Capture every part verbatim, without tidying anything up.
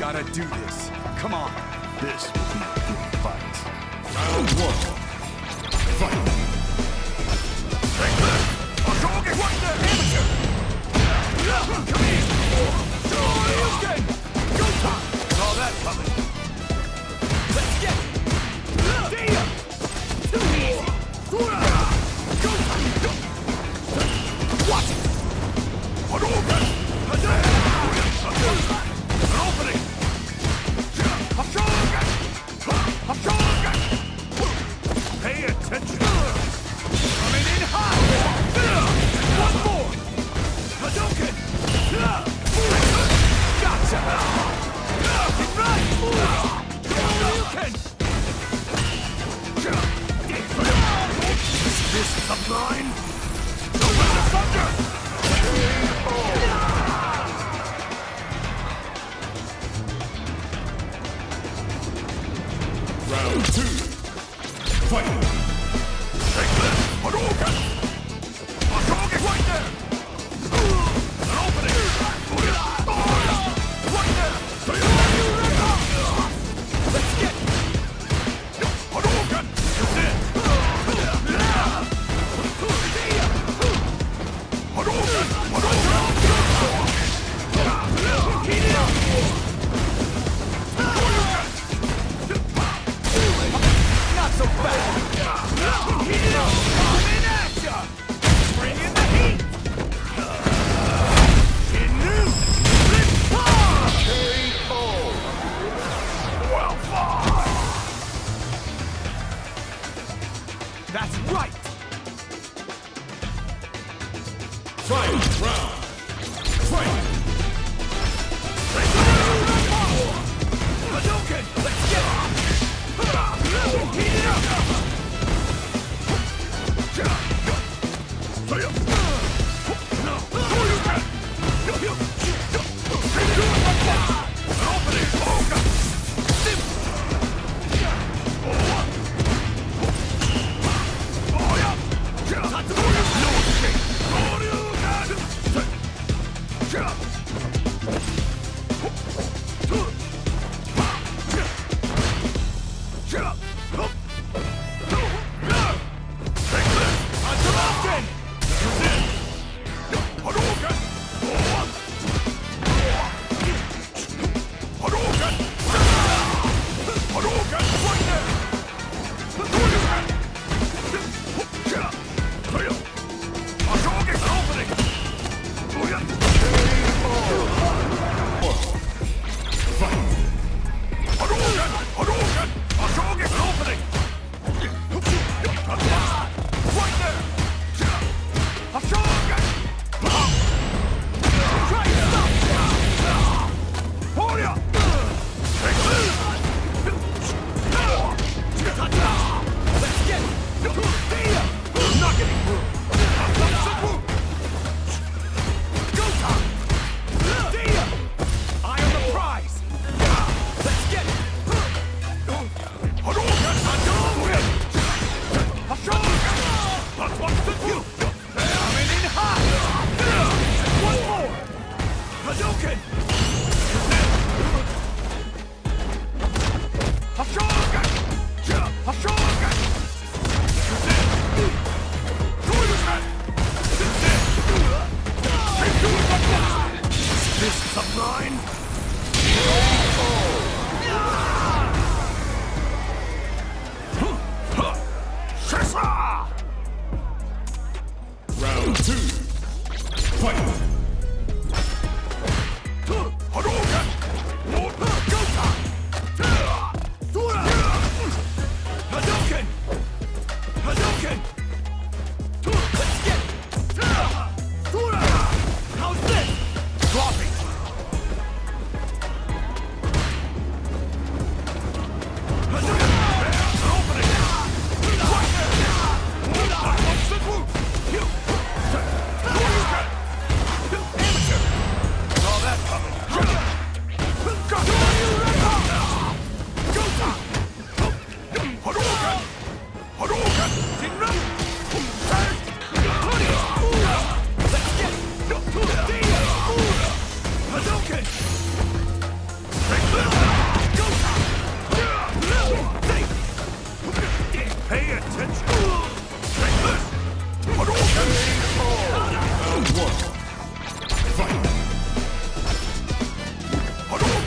gotta do this. Come on. This will be a good fight. Round one. Fight. Take this! Hadouken! What the amateur? Come here! Hadouken! Go time! Saw that coming. Let's get it! Damn! Too easy! Go time! Watch it! Hadouken! Hadouken! An opening! Hadouken! Hadouken! Pay attention! Coming in hot! One more! Hadouken! Gotcha! Right! Hadouken! Is this the mine? Open the thunder! Round two. Fight. Take this! Hadouken! Hadouken right there! An opening! Right there! Let's get it! Hadouken! You're dead! Hadouken! Hadouken! Heat it up!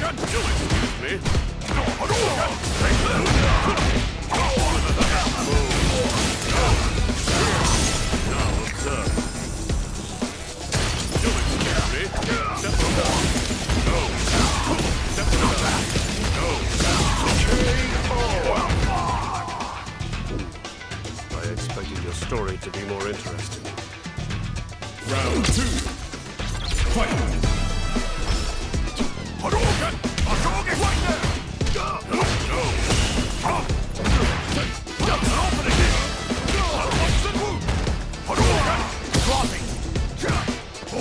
Hadouken! You'll excuse me. No, Hadouken! Take this! Now observe. You'll excuse me. Step to the back. No. Step to the back. No. I expected your story to be more interesting. Round two. Fight! Hadouken! Hadouken! Right there! No! No! An opening! Hadouken! Hadouken! Dropping! No!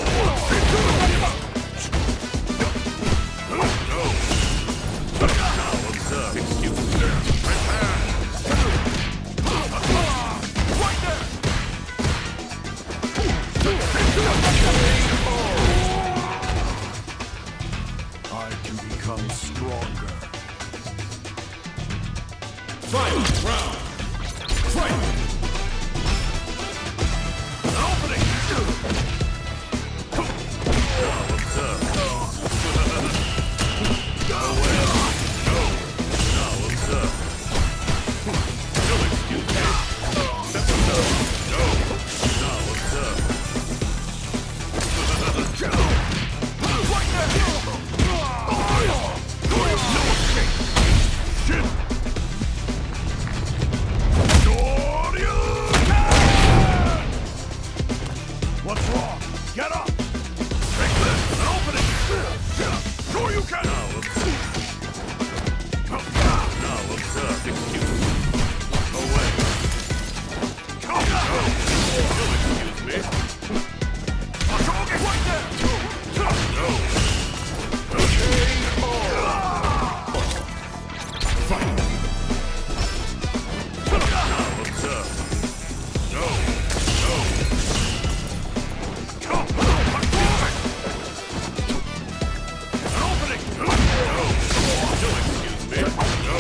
Now observe. Excuse me. Prepare! Right there! I can become stronger. Fight! Round! Fight! An opening! Now observe. Away. No. Now observe. You'll excuse me. Step aside. No. Now observe. Right there! No escape! Shit! What's wrong? Get up! Take this! An opening! Sure you can! Now observe. Now observe. Excuse me. Away. No! You'll excuse me. Hadouken! Right there! No! Okay! Fight! Now observe. No! No! An opening! No! You'll excuse me. No!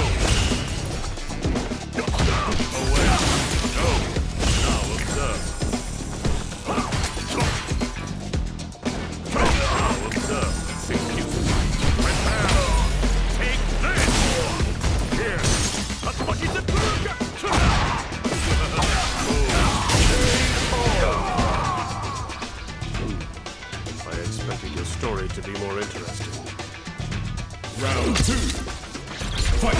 Away! No! Now observe. Now observe. Excuse me. Prepare! Take this! Here! That's what he said! I expected your story to be more interesting. Round two. Fight!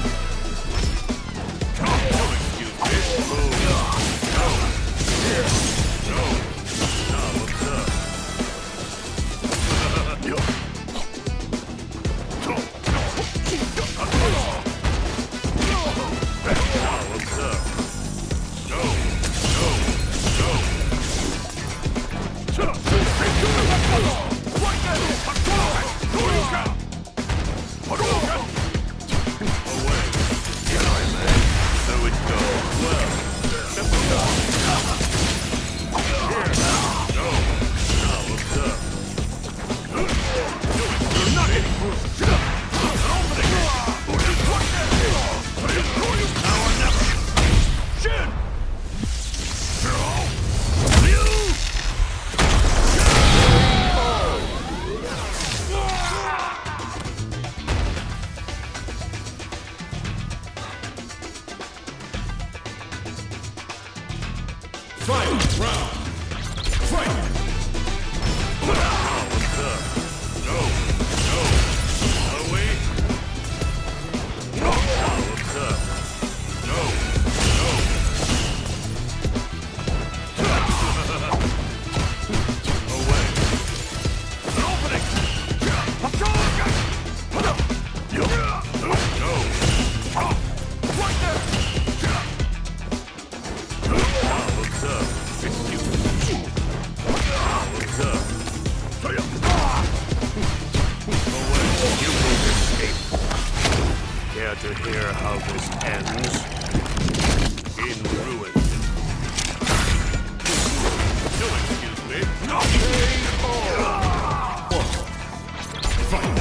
You'll excuse me. No. Here. No. Now observe. Now observe. No. No. No. Right there! Hadouken! Hadouken! Away! Get on, man. So it goes. Well, step aside. Here. No. Now observe. You're not getting through. An opening! Right there! Now or never! Shin! You! Fight! Round! Fight! Now observe. No. No. Away. No. Now observe. No. No. Away. An opening. Hadouken! No. Right there. Now observe. Excuse me. Now observe. Away. You will escape. Care to hear how this ends? In ruin. You'll excuse me. No. Fight!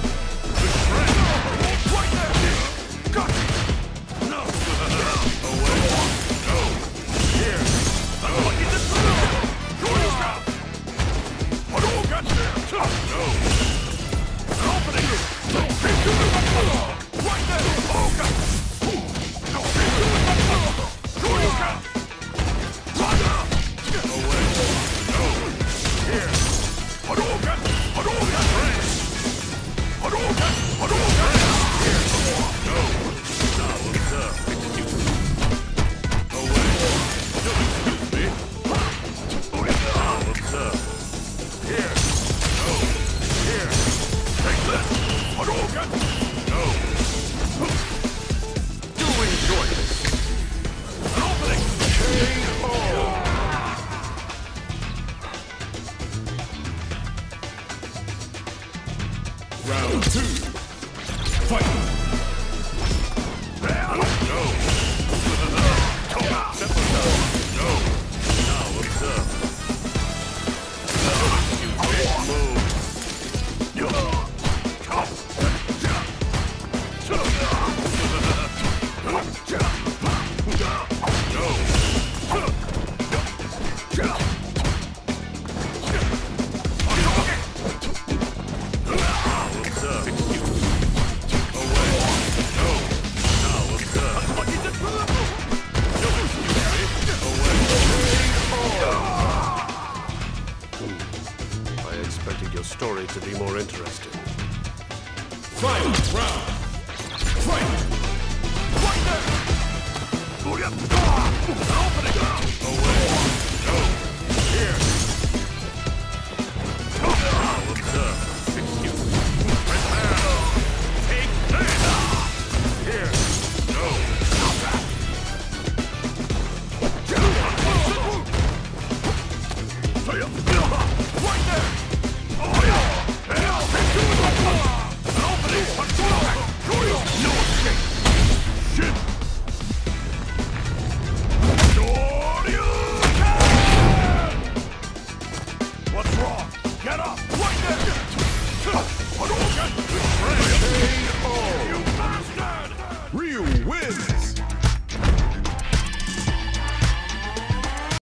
Right there. Got it. No. Away. No. Here. No. Hadouken! No. An opening! No. Fight! Go! Simple stuff. Go! Now observe. You big move. Go! Your story to be more interesting. Final round. Fight! Fight! Opening! Away! Go!